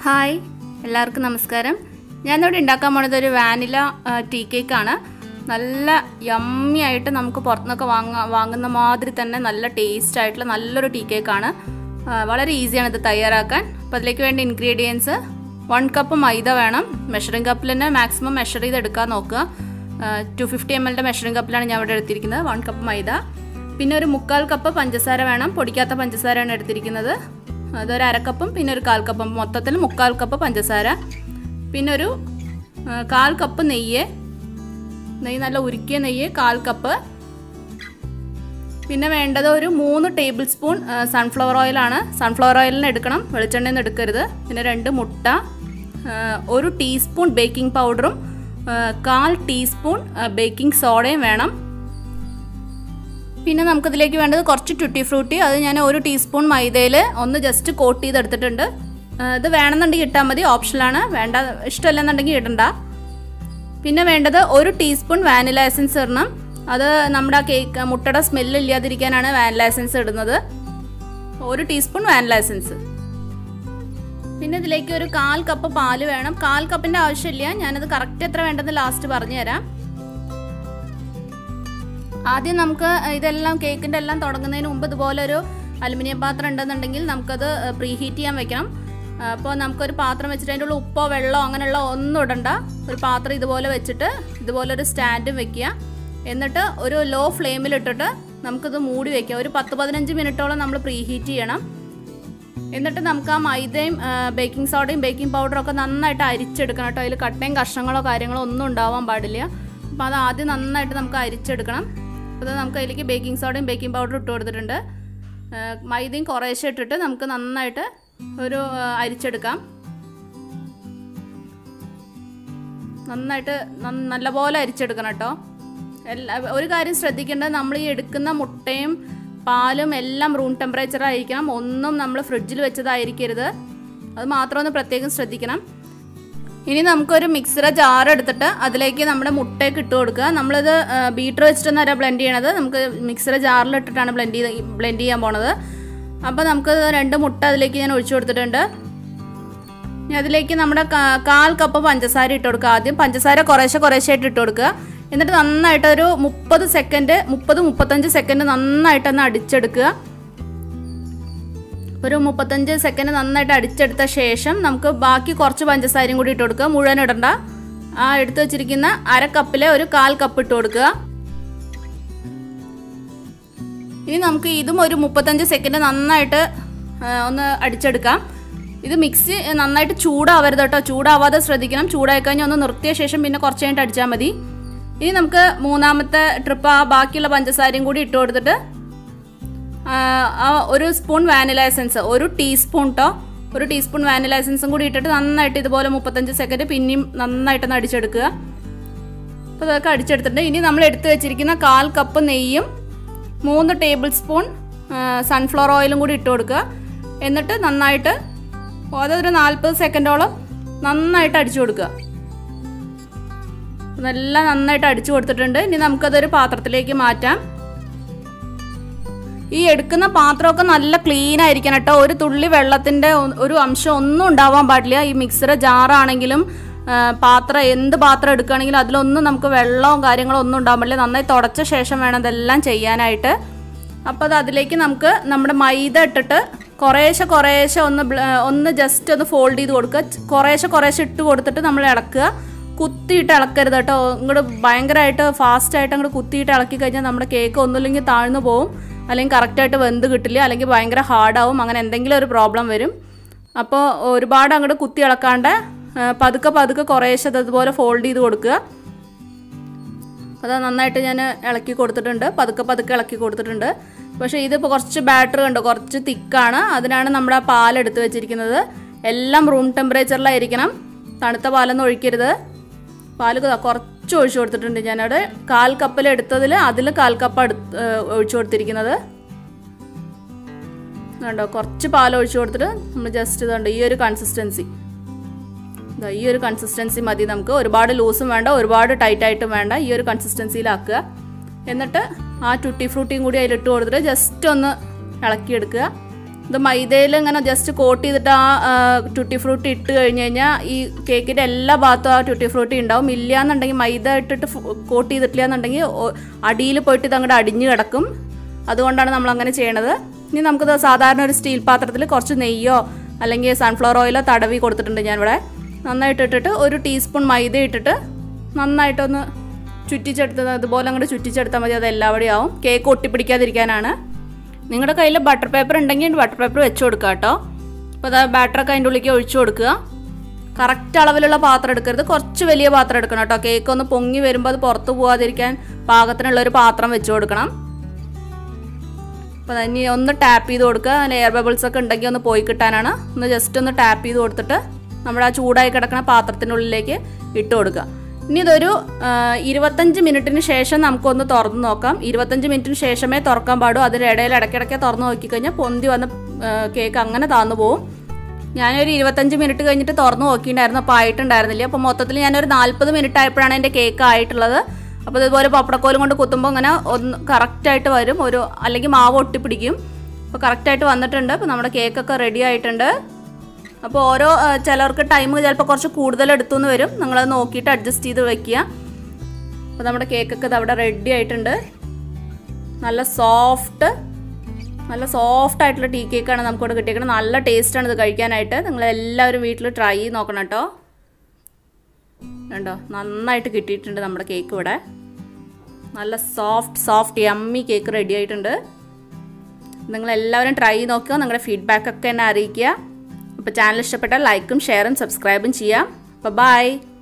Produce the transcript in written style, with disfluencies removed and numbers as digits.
Hi, എല്ലാവർക്കും നമസ്കാരം. ഞാനിവിടെ ഉണ്ടാക്കാൻ പോണത് ഒരു വാനില ടീ കേക്കാണ്. നല്ല യമ്മി ആയിട്ട് നമുക്ക് പുറത്തുനിന്നൊക്കെ വാങ്ങുന്ന മാതിരി തന്നെ നല്ല ടേസ്റ്റ് ആയിട്ടുള്ള നല്ലൊരു ടീ കേക്കാണ്. വളരെ ഈസിയാണ് ഇത് തയ്യാറാക്കാൻ. അപ്പോൾ അതിലേക്ക് വേണ്ട ഇൻഗ്രീഡിയൻസ് 1 കപ്പ് മൈദ വേണം. മെഷറിംഗ് കപ്പിൽ തന്നെ മാക്സിമം മെഷർ ചെയ്ത് എടുക്കാൻ നോക്കുക. 250 ml മെഷറിംഗ് കപ്പിലാണ് ഞാൻ ഇവിടെ എടുത്തിരിക്കുന്നത്. 1 കപ്പ് മൈദ, പിന്നെ ഒരു 3/4 കപ്പ് പഞ്ചസാര വേണം. പൊടിക്കാത്ത പഞ്ചസാരയാണ് എടുത്തിരിക്കുന്നത്. അതൊരു 1/2 കപ്പും പിന്നെ ഒരു 1/4 കപ്പും, മൊത്തത്തിൽ 3/4 കപ്പ് പഞ്ചസാര, പിന്നെ ഒരു 1/4 കപ്പ് നെയ്യ്, നല്ല ഉരുക്കിയ നെയ്യ് 1/4 കപ്പ്. പിന്നെ വേണ്ടത് ഒരു 3 ടേബിൾ സ്പൂൺ സൺഫ്ലവർ ഓയിലാണ്. സൺഫ്ലവർ ഓയിലിന് എടുക്കണം, വെളിച്ചെണ്ണയിൽ നിന്ന് എടുക്കരുത്. പിന്നെ 2 മുട്ട, 1 ടീസ്പൂൺ ബേക്കിംഗ് പൗഡറും 1/4 ടീസ്പൂൺ ബേക്കിംഗ് സോഡയും വേണം. പിന്നെ നമുക്കിതിലേക്ക് വേണ്ടത് കുറച്ച് ട്യൂട്ടി ഫ്രൂട്ടി. അത് ഞാൻ 1 ടീസ്പൂൺ മൈദയിൽ ഒന്ന് ജസ്റ്റ് കോട്ട് ചെയ്തെടുത്തിട്ടുണ്ട്. ഇത് വേണമെന്നുണ്ടെങ്കിൽ ഇട്ടാൽ മതി, ഓപ്ഷനാണ്. വേണ്ട ഇഷ്ടമല്ലെന്നുണ്ടെങ്കിൽ ഇടണ്ട. പിന്നെ വേണ്ടത് 1 ടീസ്പൂൺ വാനില എസൻസ് ഇടണം. അത് നമ്മുടെ കേക്ക് മുട്ടയുടെ സ്മെല്ല് ഇല്ലാതിരിക്കാനാണ് വാനില എസൻസ് ഇടുന്നത്. 1 ടീസ്പൂൺ വാനില എസൻസ്. പിന്നെ ഇതിലേക്ക് ഒരു 1/4 കപ്പ് പാല് വേണം. 1/4 കപ്പിൻ്റെ ആവശ്യമില്ല, ഞാനത് കറക്റ്റ് എത്ര വേണ്ടെന്ന് ലാസ്റ്റ് പറഞ്ഞു തരാം. ആദ്യം നമുക്ക് ഇതെല്ലാം കേക്കിൻ്റെ എല്ലാം തുടങ്ങുന്നതിന് മുമ്പ് ഇതുപോലൊരു അലുമിനിയം പാത്രം ഉണ്ടെന്നുണ്ടെങ്കിൽ നമുക്കത് പ്രീ ഹീറ്റ് ചെയ്യാൻ വെക്കണം. അപ്പോൾ നമുക്കൊരു പാത്രം വെച്ചിട്ട് അതിൻ്റെ ഉള്ള ഉപ്പോ വെള്ളമോ അങ്ങനെയുള്ള ഒന്നും ഇടണ്ട. ഒരു പാത്രം ഇതുപോലെ വെച്ചിട്ട് ഇതുപോലൊരു സ്റ്റാൻഡും വെക്കുക. എന്നിട്ട് ഒരു ലോ ഫ്ലെയിമിലിട്ടിട്ട് നമുക്കിത് മൂടി വയ്ക്കാം. ഒരു 10-15 മിനിറ്റോളം നമ്മൾ പ്രീ ഹീറ്റ് ചെയ്യണം. എന്നിട്ട് നമുക്ക് ആ മൈദയും ബേക്കിംഗ് സോഡയും ബേക്കിംഗ് പൗഡറും ഒക്കെ നന്നായിട്ട് അരിച്ചെടുക്കണം കേട്ടോ. അതിൽ കട്ടയും കഷ്ണങ്ങളോ കാര്യങ്ങളോ ഒന്നും ഉണ്ടാവാൻ പാടില്ല. അപ്പോൾ അത് ആദ്യം നന്നായിട്ട് നമുക്ക് അരിച്ചെടുക്കണം. അപ്പോൾ നമുക്ക് അതിലേക്ക് ബേക്കിംഗ് സോഡയും ബേക്കിംഗ് പൗഡറും ഇട്ട് കൊടുത്തിട്ടുണ്ട്. മൈദയും കുറേശ്ശെ ഇട്ടിട്ട് നമുക്ക് നന്നായിട്ട് ഒരു അരിച്ചെടുക്കാം. നന്നായിട്ട് നല്ലപോലെ അരിച്ചെടുക്കണം കേട്ടോ. ഒരു കാര്യം ശ്രദ്ധിക്കേണ്ടത്, നമ്മൾ ഈ എടുക്കുന്ന മുട്ടയും പാലും എല്ലാം റൂം ടെമ്പറേച്ചർ ആയിരിക്കണം. ഒന്നും നമ്മൾ ഫ്രിഡ്ജിൽ വെച്ചതായിരിക്കരുത്. അത് മാത്രം ഒന്ന് പ്രത്യേകം ശ്രദ്ധിക്കണം. ഇനി നമുക്കൊരു മിക്സർ ജാർ എടുത്തിട്ട് അതിലേക്ക് നമ്മുടെ മുട്ടയൊക്കെ ഇട്ട് കൊടുക്കുക. നമ്മളിത് ബീറ്റർ വെച്ചിട്ടൊന്നല്ല ബ്ലെൻഡ് ചെയ്യണത്, നമുക്ക് മിക്സർ ജാറിലിട്ടിട്ടാണ് ബ്ലെൻഡ് ചെയ്യാൻ പോണത്. അപ്പോൾ നമുക്ക് 2 മുട്ട അതിലേക്ക് ഞാൻ ഒഴിച്ചു കൊടുത്തിട്ടുണ്ട്. ഇനി അതിലേക്ക് നമ്മുടെ 1/4 കപ്പ് പഞ്ചസാര ഇട്ട് കൊടുക്കുക. ആദ്യം പഞ്ചസാര കുറേശ്ശെ ആയിട്ട് ഇട്ട് കൊടുക്കുക. എന്നിട്ട് നന്നായിട്ട് ഒരു 30-35 സെക്കൻഡ് നന്നായിട്ടൊന്ന് അടിച്ചെടുക്കുക. ഒരു 35 സെക്കൻഡ് നന്നായിട്ട് അടിച്ചെടുത്ത ശേഷം നമുക്ക് ബാക്കി കുറച്ച് പഞ്ചസാരയും കൂടി ഇട്ട് കൊടുക്കുക. മുഴുവൻ ഇടണ്ട. ആ എടുത്ത് വെച്ചിരിക്കുന്ന 1/2 കപ്പിലെ ഒരു 1/4 കപ്പ് ഇട്ട് കൊടുക്കുക. ഇനി നമുക്ക് ഇതും ഒരു 35 സെക്കൻഡ് നന്നായിട്ട് ഒന്ന് അടിച്ചെടുക്കാം. ഇത് മിക്സി നന്നായിട്ട് ചൂടാവരുത് കേട്ടോ. ചൂടാവാതെ ശ്രദ്ധിക്കണം. ചൂടായി കഴിഞ്ഞാൽ ഒന്ന് നിർത്തിയ ശേഷം പിന്നെ കുറച്ച് കഴിഞ്ഞിട്ട് അടിച്ചാൽ മതി. ഇനി നമുക്ക് 3ാമത്തെ ട്രിപ്പ് ആ ബാക്കിയുള്ള പഞ്ചസാരയും കൂടി ഇട്ട് കൊടുത്തിട്ട് 1 സ്പൂൺ വാനില എസൻസ്, 1 ടീസ്പൂൺ കേട്ടോ, 1 ടീസ്പൂൺ വാനില എസൻസും കൂടി ഇട്ടിട്ട് നന്നായിട്ട് ഇതുപോലെ 35 സെക്കൻഡ് പിന്നെയും നന്നായിട്ടൊന്ന് അടിച്ചെടുക്കുക. അപ്പോൾ അതൊക്കെ അടിച്ചെടുത്തിട്ടുണ്ട്. ഇനി നമ്മൾ എടുത്ത് വെച്ചിരിക്കുന്ന 1/4 കപ്പ് നെയ്യും 3 ടേബിൾ സ്പൂൺ സൺഫ്ലവർ ഓയിലും കൂടി ഇട്ട് കൊടുക്കുക. എന്നിട്ട് നന്നായിട്ട് അതൊരു 40 സെക്കൻഡോളം നന്നായിട്ട് അടിച്ചു കൊടുക്കുക. നല്ല നന്നായിട്ട് അടിച്ചു കൊടുത്തിട്ടുണ്ട്. ഇനി നമുക്കതൊരു പാത്രത്തിലേക്ക് മാറ്റാം. ഈ എടുക്കുന്ന പാത്രമൊക്കെ നല്ല ക്ലീൻ ആയിരിക്കണം കേട്ടോ. ഒരു തുള്ളി വെള്ളത്തിൻ്റെ ഒരു അംശം ഒന്നും ഉണ്ടാവാൻ പാടില്ല. ഈ മിക്സർ ജാറാണെങ്കിലും എന്ത് പാത്രം എടുക്കുകയാണെങ്കിലും അതിലൊന്നും നമുക്ക് വെള്ളവും കാര്യങ്ങളോ ഒന്നും ഉണ്ടാവാൻ പാടില്ല. നന്നായി തുടച്ച ശേഷം വേണം ഇതെല്ലാം ചെയ്യാനായിട്ട്. അപ്പോൾ അതിലേക്ക് നമുക്ക് നമ്മുടെ മൈദ ഇട്ടിട്ട് കുറേശ്ശെ ഒന്ന് ജസ്റ്റ് ഒന്ന് ഫോൾഡ് ചെയ്ത് കൊടുക്കുക. കുറേശ്ശെ ഇട്ട് കൊടുത്തിട്ട് നമ്മൾ ഇളക്കുക. കുത്തിയിട്ട് ഇളക്കരുത് കേട്ടോ. ഇങ്ങോട്ട് ഭയങ്കരമായിട്ട് ഫാസ്റ്റായിട്ട് അങ്ങോട്ട് കുത്തിയിട്ട് ഇളക്കി കഴിഞ്ഞാൽ നമ്മുടെ കേക്ക് ഒന്നുമില്ലെങ്കിൽ താഴ്ന്നു പോവും, അല്ലെങ്കിൽ കറക്റ്റായിട്ട് വെന്ത് കിട്ടില്ല, അല്ലെങ്കിൽ ഭയങ്കര ഹാർഡാവും. അങ്ങനെ എന്തെങ്കിലും ഒരു പ്രോബ്ലം വരും. അപ്പോൾ ഒരുപാട് അങ്ങോട്ട് കുത്തി ഇളക്കാണ്ട് പതുക്കെ കുറേശ്ശെ അതുപോലെ ഫോൾഡ് ചെയ്ത് കൊടുക്കുക. അത് നന്നായിട്ട് ഞാൻ ഇളക്കി കൊടുത്തിട്ടുണ്ട്. പതുക്കെ ഇളക്കി കൊടുത്തിട്ടുണ്ട്. പക്ഷേ ഇതിപ്പോൾ കുറച്ച് ബാറ്റർ കണ്ടോ, കുറച്ച് തിക്കാണ്. അതിനാണ് നമ്മുടെ പാലെടുത്ത് വെച്ചിരിക്കുന്നത്. എല്ലാം റൂം ടെമ്പറേച്ചറിലായിരിക്കണം. തണുത്ത പാലൊന്നും ഒഴിക്കരുത്. പാല് കുറച്ച് ഒഴിച്ചു കൊടുത്തിട്ടുണ്ട്. ഞാനവിടെ 1/4 കപ്പിൽ എടുത്തതിൽ 1/4 കപ്പ് ഒഴിച്ചു കൊടുത്തിരിക്കുന്നത് കണ്ടോ. കുറച്ച് പാൽ ഒഴിച്ചു കൊടുത്തിട്ട് നമ്മൾ ജസ്റ്റ് ഇതുണ്ട് ഈ ഒരു കൺസിസ്റ്റൻസി മതി നമുക്ക്. ഒരുപാട് ലൂസും വേണ്ട, ഒരുപാട് ടൈറ്റായിട്ടും വേണ്ട. ഈ ഒരു കൺസിസ്റ്റൻസിയിലാക്കുക. എന്നിട്ട് ആ ട്യൂട്ടി ഫ്രൂട്ടിയും കൂടി അതിലിട്ട് കൊടുത്തിട്ട് ജസ്റ്റ് ഒന്ന് ഇളക്കിയെടുക്കുക. ഇത് മൈദയിൽ ഇങ്ങനെ ജസ്റ്റ് കോട്ട് ചെയ്തിട്ട് ആ ട്യൂട്ടി ഫ്രൂട്ടി ഇട്ട് കഴിഞ്ഞ് കഴിഞ്ഞാൽ ഈ കേക്കിൻ്റെ എല്ലാ ഭാഗത്തും ആ ട്യൂട്ടി ഫ്രൂട്ടി ഉണ്ടാവും. ഇല്ല എന്നുണ്ടെങ്കിൽ മൈദ ഇട്ടിട്ട് കോട്ട് ചെയ്തിട്ടില്ല എന്നുണ്ടെങ്കിൽ അടിയിൽ പോയിട്ട് ഇത് അങ്ങോട്ട് അടിഞ്ഞ് കിടക്കും. അതുകൊണ്ടാണ് നമ്മൾ അങ്ങനെ ചെയ്യണത്. ഇനി നമുക്കിത് സാധാരണ ഒരു സ്റ്റീൽ പാത്രത്തിൽ കുറച്ച് നെയ്യോ അല്ലെങ്കിൽ സൺഫ്ലവർ ഓയിലോ തടവി കൊടുത്തിട്ടുണ്ട് ഞാനിവിടെ. നന്നായിട്ട് ഇട്ടിട്ട് ഒരു ടീസ്പൂൺ മൈദ ഇട്ടിട്ട് നന്നായിട്ടൊന്ന് ചുറ്റിച്ചെടുത്തത് അതുപോലെ അങ്ങോട്ട് ചുറ്റിച്ചെടുത്താൽ മതി. അത് എല്ലാവിടെയും ആവും. കേക്ക് ഒട്ടിപ്പിടിക്കാതിരിക്കാനാണ്. നിങ്ങളുടെ കയ്യിൽ ബട്ടർ പേപ്പർ ഉണ്ടെങ്കിൽ ബട്ടർ പേപ്പർ വെച്ച് കൊടുക്കുക കേട്ടോ. അപ്പോൾ അത് ബാറ്ററൊക്കെ അതിൻ്റെ ഉള്ളിലേക്ക് ഒഴിച്ചു കൊടുക്കുക. കറക്റ്റ് അളവിലുള്ള പാത്രം എടുക്കരുത്, കുറച്ച് വലിയ പാത്രം എടുക്കണം കേട്ടോ. കേക്ക് ഒന്ന് പൊങ്ങി വരുമ്പോൾ അത് പുറത്ത് പോകാതിരിക്കാൻ പാകത്തിനുള്ളൊരു പാത്രം വെച്ച് കൊടുക്കണം. അപ്പോൾ ഇനി ഒന്ന് ടാപ്പ് ചെയ്ത് കൊടുക്കുക. അതിൽ എയർ ബബിൾസ് ഒക്കെ ഉണ്ടെങ്കിൽ ഒന്ന് പോയി കിട്ടാനാണ്. ഒന്ന് ജസ്റ്റ് ഒന്ന് ടാപ്പ് ചെയ്ത് കൊടുത്തിട്ട് നമ്മുടെ ആ ചൂടായി കിടക്കുന്ന പാത്രത്തിനുള്ളിലേക്ക് ഇട്ട് കൊടുക്കുക. ഇനി ഇതൊരു 25 മിനിറ്റിന് ശേഷം നമുക്കൊന്ന് തുറന്ന് നോക്കാം. 25 മിനിറ്റിന് ശേഷമേ തുറക്കാൻ പാടൂ. അതിൻ്റെ ഇടയിൽ ഇടയ്ക്കിടയ്ക്ക് തുറന്ന് നോക്കിക്കഴിഞ്ഞാൽ പൊന്തി വന്ന കേക്ക് അങ്ങനെ താന്നു പോവും. ഞാനൊരു 25 മിനിറ്റ് കഴിഞ്ഞിട്ട് തുറന്ന് നോക്കിയിട്ടുണ്ടായിരുന്നു. അപ്പോൾ ആയിട്ടുണ്ടായിരുന്നില്ല. അപ്പോൾ മൊത്തത്തിൽ ഞാനൊരു 40 മിനിറ്റ് ആയപ്പോഴാണ് എൻ്റെ കേക്ക് ആയിട്ടുള്ളത്. അപ്പോൾ ഇതുപോലെ പപ്പടക്കോലും കൊണ്ട് കുത്തുമ്പോൾ അങ്ങനെ ഒന്ന് കറക്റ്റായിട്ട് വരും. അല്ലെങ്കിൽ മാവ് ഒട്ടിപ്പിടിക്കും. അപ്പോൾ കറക്റ്റായിട്ട് വന്നിട്ടുണ്ട്. അപ്പോൾ നമ്മുടെ കേക്കൊക്കെ റെഡി ആയിട്ടുണ്ട്. അപ്പോൾ ചിലർക്ക് ടൈം ചിലപ്പോൾ കുറച്ച് കൂടുതൽ എടുത്തുനിന്ന് വരും. നിങ്ങളത് നോക്കിയിട്ട് അഡ്ജസ്റ്റ് ചെയ്ത് വെക്കുക. അപ്പോൾ നമ്മുടെ കേക്കൊക്കെ ഇത് അവിടെ റെഡി ആയിട്ടുണ്ട്. നല്ല സോഫ്റ്റ് ആയിട്ടുള്ള ടീ കേക്കാണ് നമുക്കിവിടെ കിട്ടിയേക്കുന്നത്. നല്ല ടേസ്റ്റാണ് ഇത് കഴിക്കാനായിട്ട്. നിങ്ങളെല്ലാവരും വീട്ടിൽ ട്രൈ ചെയ്ത് നോക്കണം കേട്ടോ. കണ്ടോ, നന്നായിട്ട് കിട്ടിയിട്ടുണ്ട് നമ്മുടെ കേക്ക് ഇവിടെ. നല്ല സോഫ്റ്റ് യമ്മി കേക്ക് റെഡി ആയിട്ടുണ്ട്. നിങ്ങളെല്ലാവരും ട്രൈ ചെയ്ത് നോക്കുക. നിങ്ങളുടെ ഫീഡ്ബാക്കൊക്കെ എന്നെ അറിയിക്കുക. അപ്പോൾ ചാനൽ ഇഷ്ടപ്പെട്ടാൽ ലൈക്കും ഷെയറും സബ്സ്ക്രൈബും ചെയ്യാം. അപ്പോൾ ബൈ.